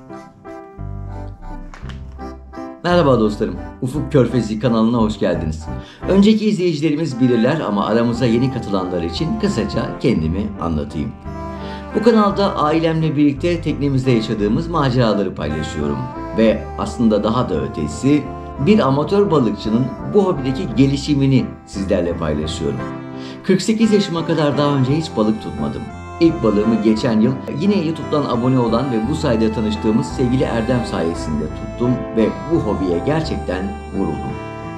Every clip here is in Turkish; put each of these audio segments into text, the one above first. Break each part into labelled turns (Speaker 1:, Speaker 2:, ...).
Speaker 1: Merhaba dostlarım, Ufuk Körfezi kanalına hoş geldiniz. Önceki izleyicilerimiz bilirler ama aramıza yeni katılanlar için kısaca kendimi anlatayım. Bu kanalda ailemle birlikte teknemizde yaşadığımız maceraları paylaşıyorum. Ve aslında daha da ötesi, bir amatör balıkçının bu hobideki gelişimini sizlerle paylaşıyorum. 48 yaşıma kadar daha önce hiç balık tutmadım. İlk balığımı geçen yıl yine YouTube'dan abone olan ve bu sayede tanıştığımız sevgili Erdem sayesinde tuttum ve bu hobiye gerçekten vuruldum.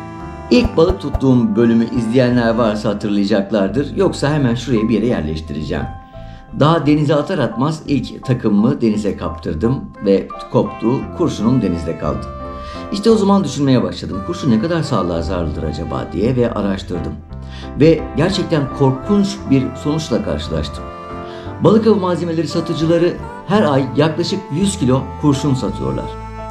Speaker 1: İlk balık tuttuğum bölümü izleyenler varsa hatırlayacaklardır, yoksa hemen şuraya bir yere yerleştireceğim. Daha denize atar atmaz ilk takımımı denize kaptırdım ve koptu, kurşunum denizde kaldı. İşte o zaman düşünmeye başladım, kurşun ne kadar sağlığa zararlıdır acaba diye ve araştırdım. Ve gerçekten korkunç bir sonuçla karşılaştım. Balık avı malzemeleri satıcıları her ay yaklaşık 100 kilo kurşun satıyorlar.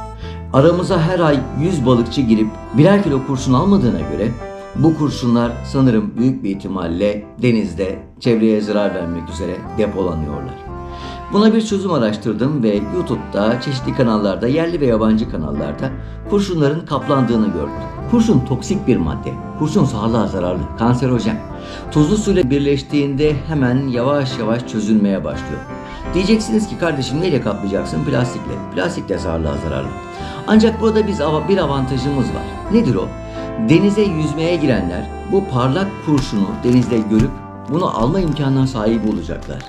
Speaker 1: Aramıza her ay 100 balıkçı girip birer kilo kurşun almadığına göre bu kurşunlar sanırım büyük bir ihtimalle denizde çevreye zarar vermek üzere depolanıyorlar. Buna bir çözüm araştırdım ve YouTube'da, çeşitli kanallarda, yerli ve yabancı kanallarda kurşunların kaplandığını gördüm. Kurşun toksik bir madde. Kurşun sağlığa zararlı, kanserojen. Tuzlu suyla birleştiğinde hemen yavaş yavaş çözülmeye başlıyor. Diyeceksiniz ki kardeşim neyle kaplayacaksın? Plastikle. Plastik de sağlığa zararlı. Ancak burada bir avantajımız var. Nedir o? Denize yüzmeye girenler bu parlak kurşunu denizde görüp bunu alma imkanına sahip olacaklar.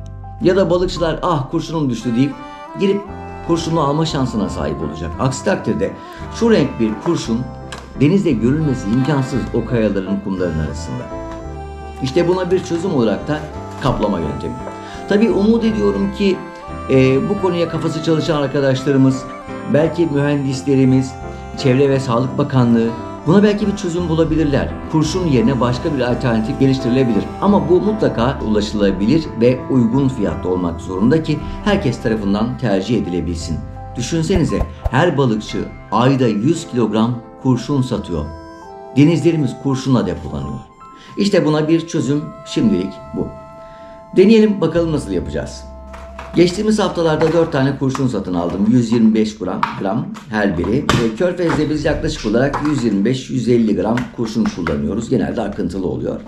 Speaker 1: Ya da balıkçılar kurşunum düştü deyip girip kurşunu alma şansına sahip olacak. Aksi takdirde şu renk bir kurşun denizde görülmesi imkansız o kayaların, kumların arasında. İşte buna bir çözüm olarak da kaplama yöntemi. Tabii umut ediyorum ki bu konuya kafası çalışan arkadaşlarımız, belki mühendislerimiz, Çevre ve Sağlık Bakanlığı buna belki bir çözüm bulabilirler. Kurşun yerine başka bir alternatif geliştirilebilir. Ama bu mutlaka ulaşılabilir ve uygun fiyatlı olmak zorunda ki herkes tarafından tercih edilebilsin. Düşünsenize, her balıkçı ayda 100 kilogram kurşun satıyor. Denizlerimiz kurşunla depolanıyor. İşte buna bir çözüm şimdilik bu. Deneyelim bakalım nasıl yapacağız. Geçtiğimiz haftalarda 4 tane kurşun satın aldım. 125 gram her biri. Körfez'de biz yaklaşık olarak 125-150 gram kurşun kullanıyoruz. Genelde akıntılı oluyor.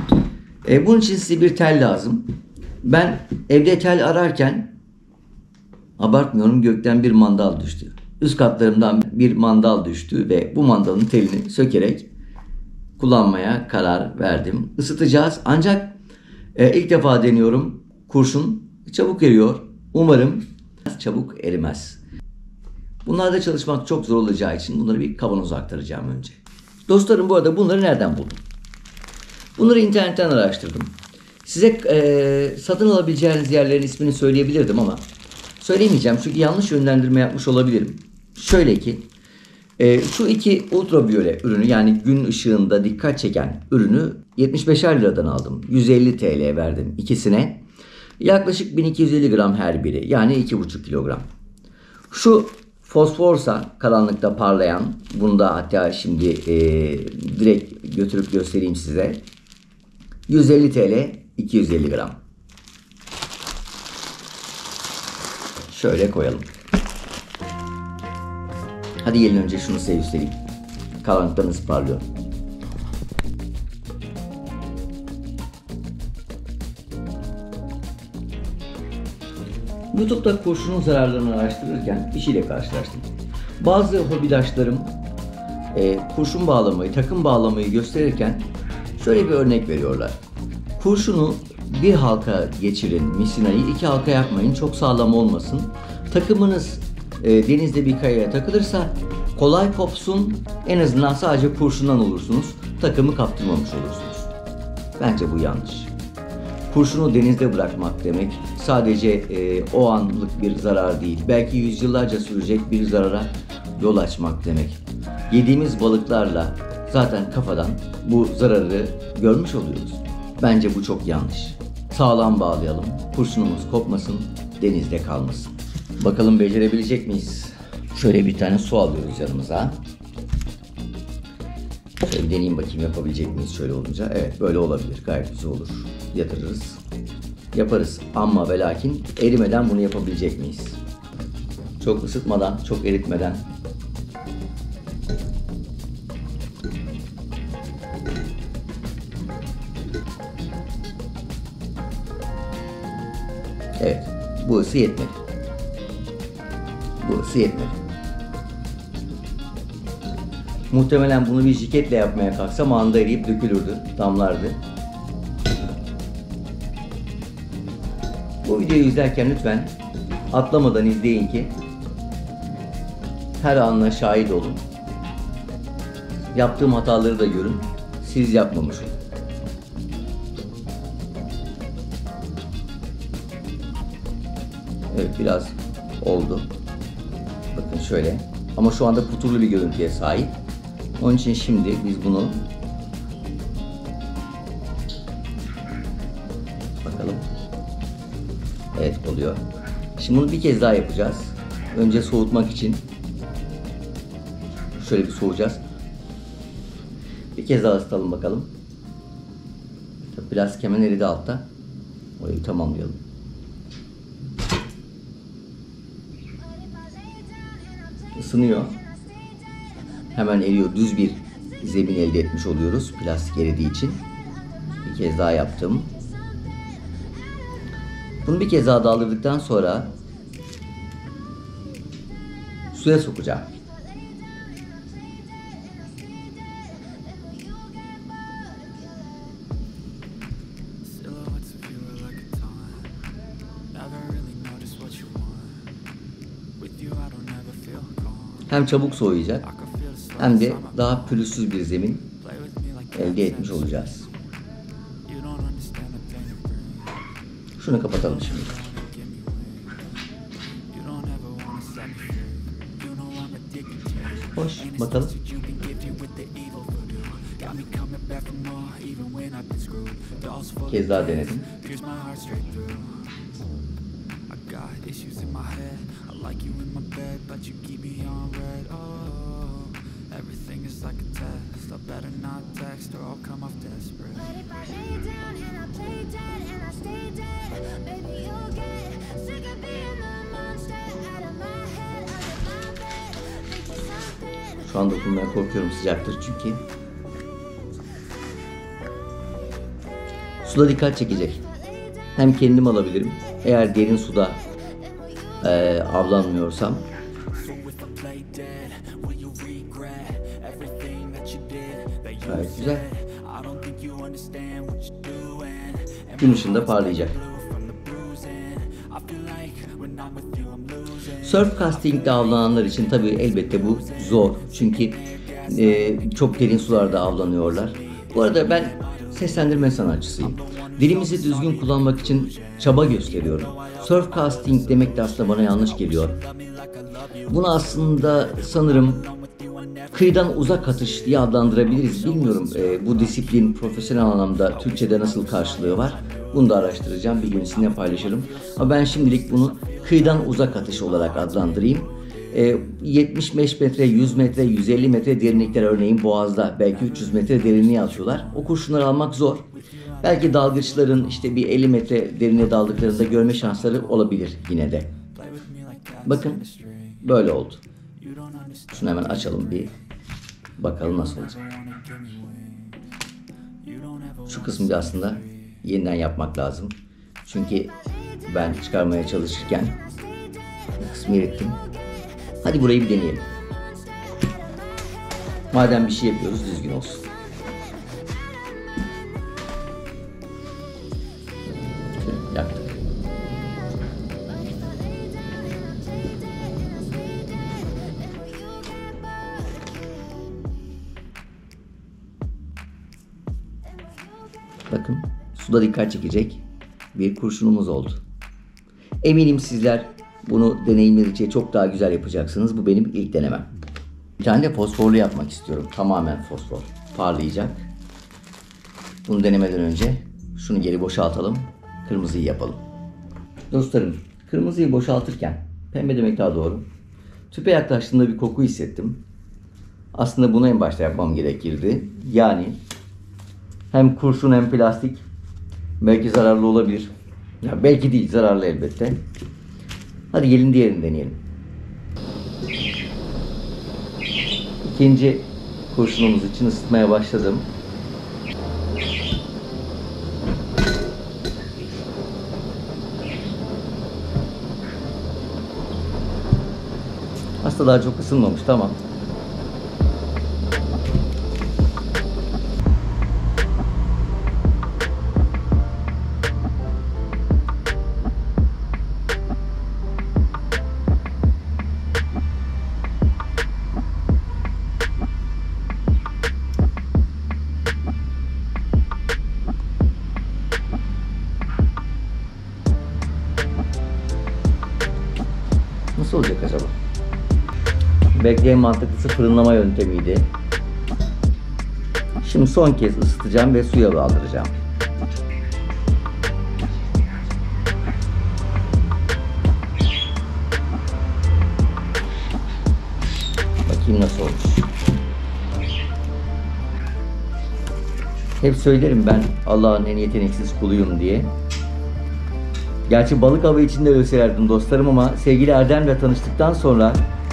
Speaker 1: Bunun için size bir tel lazım. Ben evde tel ararken, abartmıyorum, gökten bir mandal düştü. Üst katlarımdan bir mandal düştü ve bu mandalın telini sökerek kullanmaya karar verdim. Isıtacağız ancak ilk defa deniyorum. Kurşun çabuk eriyor. Umarım çabuk erimez. Bunlarda çalışmak çok zor olacağı için bunları bir kavanoza aktaracağım önce. Dostlarım, bu arada bunları nereden buldum? Bunları internetten araştırdım. Size satın alabileceğiniz yerlerin ismini söyleyebilirdim ama söyleyemeyeceğim çünkü yanlış yönlendirme yapmış olabilirim. Şöyle ki şu iki ultraviyole ürünü, yani gün ışığında dikkat çeken ürünü 75'er liradan aldım. 150 TL verdim ikisine. Yaklaşık 1250 gram her biri, yani 2,5 kilogram. Şu fosforsa, karanlıkta parlayan, bunu da hatta şimdi direkt götürüp göstereyim size. 150 TL 250 gram. Şöyle koyalım. Hadi gelin önce şunu size göstereyim. Karanlıkta nasıl parlıyor. YouTube'da kurşunun zararlarını araştırırken bir şeyle karşılaştım. Bazı hobidaşlarım kurşun bağlamayı, takım bağlamayı gösterirken şöyle bir örnek veriyorlar. Kurşunu bir halka geçirin, misinayı 2 halka yapmayın, çok sağlam olmasın. Takımınız denizde bir kayaya takılırsa kolay kopsun, en azından sadece kurşundan olursunuz, takımı kaptırmamış olursunuz. Bence bu yanlış. Kurşunu denizde bırakmak demek sadece o anlık bir zarar değil, belki yüzyıllarca sürecek bir zarara yol açmak demek. Yediğimiz balıklarla zaten kafadan bu zararı görmüş oluyoruz. Bence bu çok yanlış. Sağlam bağlayalım, kurşunumuz kopmasın, denizde kalmasın. Bakalım becerebilecek miyiz? Şöyle bir tane su alıyoruz yanımıza. Şöyle bir deneyeyim bakayım, yapabilecek miyiz şöyle olunca. Evet, böyle olabilir, gayet güzel olur. Yatırırız, yaparız ama ve lakin erimeden bunu yapabilecek miyiz? Çok ısıtmadan, çok eritmeden. Evet, bu ısı yetmedi. Bu ısı yetmedi. Muhtemelen bunu bir jiketle yapmaya kalksam anında eriyip dökülürdü, damlardı. Bu videoyu izlerken lütfen atlamadan izleyin ki her anına şahit olun. Yaptığım hataları da görün. Siz yapmamış olun. Evet, biraz oldu. Bakın şöyle. Ama şu anda puturlu bir görüntüye sahip. Onun için şimdi biz bunu bakalım. Evet, oluyor. Şimdi bunu bir kez daha yapacağız. Önce soğutmak için şöyle bir soğuyacağız. Bir kez daha ısıtalım bakalım. Biraz hemen eridi altta. Orayı tamamlayalım. Isınıyor. Hemen eriyor. Düz bir zemin elde etmiş oluyoruz. Plastik eridiği için. Bir kez daha yaptım. Bunu bir kez daha daldırdıktan sonra suya sokacağım. Hem çabuk soğuyacak hem de daha pürüzsüz bir zemin elde etmiş olacağız. Şunu kapatalım şimdi. Hoş, bakalım. Bir kez daha denedim. Şu an dokunmaya korkuyorum, sıcaktır çünkü. Suda dikkat çekecek. Hem kendim alabilirim. Eğer derin suda avlanmıyorsam. Gayet güzel. Gün ışığında parlayacak. Surf casting'de avlananlar için tabii elbette bu zor. Çünkü çok derin sularda avlanıyorlar. Bu arada ben seslendirme sanatçısıyım. Dilimizi düzgün kullanmak için çaba gösteriyorum. Surf casting demek de aslında bana yanlış geliyor. Bunu aslında sanırım kıyıdan uzak atış diye adlandırabiliriz. Bilmiyorum bu disiplin profesyonel anlamda Türkçe'de nasıl karşılığı var. Bunu da araştıracağım. Bir gün sizinle paylaşırım. Ama ben şimdilik bunu kıyıdan uzak atış olarak adlandırayım. 75 metre, 100 metre, 150 metre derinlikler, örneğin Boğaz'da belki 300 metre derinliğe atıyorlar. O kurşunları almak zor. Belki dalgıçların işte bir 50 metre derine daldıklarında görme şansları olabilir yine de. Bakın böyle oldu. Şunu hemen açalım bir. Bakalım nasıl olacak. Şu kısmı da aslında yeniden yapmak lazım. Çünkü ben çıkarmaya çalışırken bu kısmı erittim. Hadi burayı bir deneyelim. Madem bir şey yapıyoruz, düzgün olsun. Yaktık. Bakın, suda dikkat çekecek bir kurşunumuz oldu. Eminim sizler bunu deneyimledikçe çok daha güzel yapacaksınız. Bu benim ilk denemem. Bir tane de fosforlu yapmak istiyorum. Tamamen fosfor. Parlayacak. Bunu denemeden önce şunu geri boşaltalım. Kırmızıyı yapalım. Dostlarım, kırmızıyı boşaltırken, pembe demek daha doğru, tüpe yaklaştığımda bir koku hissettim. Aslında bunu en başta yapmam gerekirdi. Yani hem kurşun hem plastik belki zararlı olabilir. Ya belki değil, zararlı elbette. Hadi gelin diğerini deneyelim. İkinci kurşunumuz için ısıtmaya başladım. Aslında daha çok ısınmamış, tamam. Nasıl olacak acaba? Belki en mantıklısı fırınlama yöntemiydi. Şimdi son kez ısıtacağım ve suya daldıracağım. Bakayım nasıl olmuş. Hep söylerim ben Allah'ın en yeteneksiz kuluyum diye. Gerçi balık avı için de öyle söylerdim dostlarım ama sevgili Erdem'le tanıştıktan sonra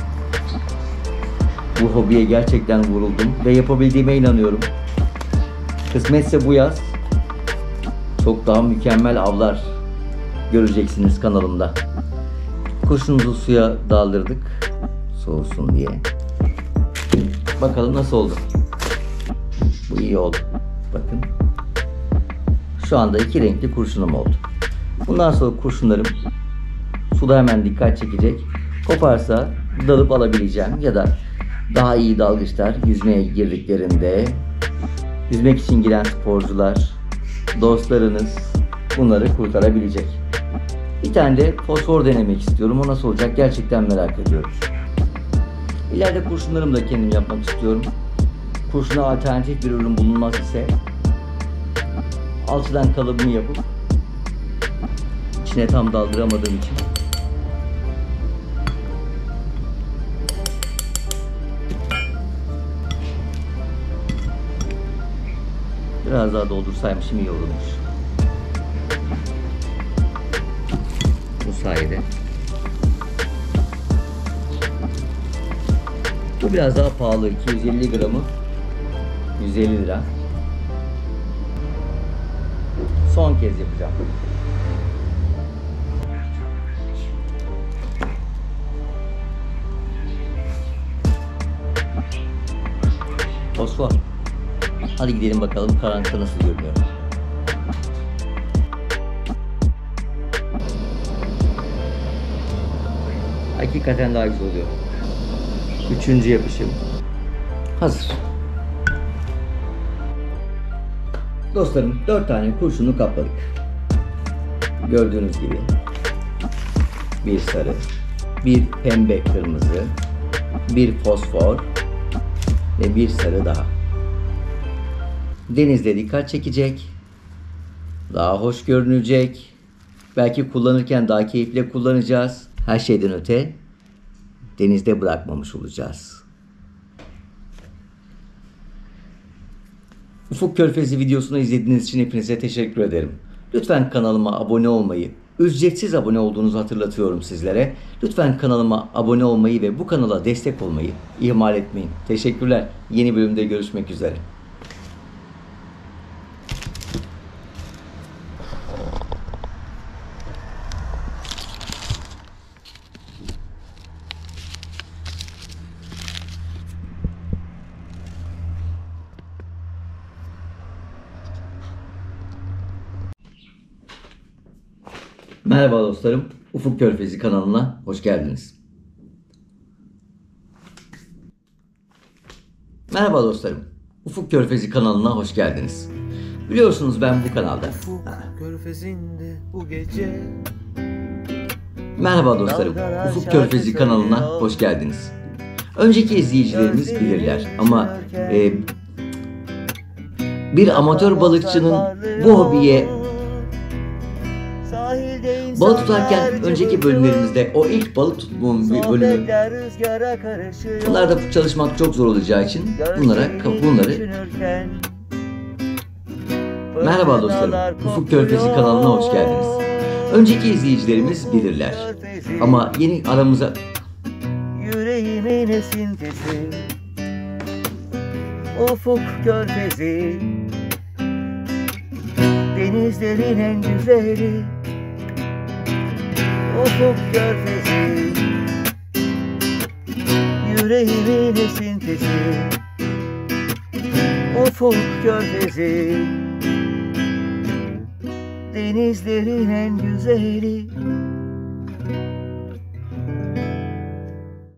Speaker 1: bu hobiye gerçekten vuruldum ve yapabildiğime inanıyorum. Kısmetse bu yaz çok daha mükemmel avlar göreceksiniz kanalımda. Kurşunumuzu suya daldırdık soğusun diye. Bakalım nasıl oldu. Bu iyi oldu. Bakın. Şu anda iki renkli kurşunum oldu. Bundan sonra kurşunlarım suda hemen dikkat çekecek. Koparsa dalıp alabileceğim ya da daha iyi dalgıçlar yüzmeye girdiklerinde, yüzmek için giren sporcular, dostlarınız bunları kurtarabilecek. Bir tane de fosfor denemek istiyorum. O nasıl olacak gerçekten merak ediyorum. İleride kurşunlarımı da kendim yapmak istiyorum. Kurşuna alternatif bir ürün bulunmaz ise alçıdan kalıbını yapıp içine tam daldıramadığım için biraz daha doldursaymışım iyi olurmuş. Bu sayede. Bu biraz daha pahalı. 250 gramı 150 lira. Son kez yapacağım. Fosfor. Hadi gidelim bakalım karanlıkta nasıl görünüyor. Hakikaten daha güzel oluyor. Üçüncü yapışım hazır. Dostlarım 4 tane kurşunu kapladık. Gördüğünüz gibi bir sarı, bir pembe kırmızı, bir fosfor ve bir sarı daha. Denizde dikkat çekecek, daha hoş görünecek, belki kullanırken daha keyifli kullanacağız. Her şeyden öte denizde bırakmamış olacağız. Ufuk Körfezi videosunu izlediğiniz için hepinize teşekkür ederim. Lütfen kanalıma abone olmayı, ücretsiz abone olduğunuzu hatırlatıyorum sizlere. Lütfen kanalıma abone olmayı ve bu kanala destek olmayı ihmal etmeyin. Teşekkürler. Yeni bölümde görüşmek üzere. Merhaba dostlarım, Ufuk Körfezi kanalına hoş geldiniz. Merhaba dostlarım, Ufuk Körfezi kanalına hoş geldiniz. Biliyorsunuz ben bu kanalda... Merhaba dostlarım, Ufuk Körfezi kanalına hoş geldiniz. Önceki izleyicilerimiz bilirler ama bir amatör balıkçının bu hobiye balık tutarken önceki bölümlerimizde o ilk balık tuttuğum bir bölümü bunlarda çalışmak çok zor olacağı için bunları Merhaba dostlarım, Ufuk Körfezi kanalına hoş geldiniz. Önceki izleyicilerimiz bilirler ama yeni aramıza yüreğimin esintisi, Ufuk Körfezi, denizlerin en güzeli, Ufuk Körfezi, yüreğimin esintisi, Ufuk Körfezi, denizlerin en güzeli.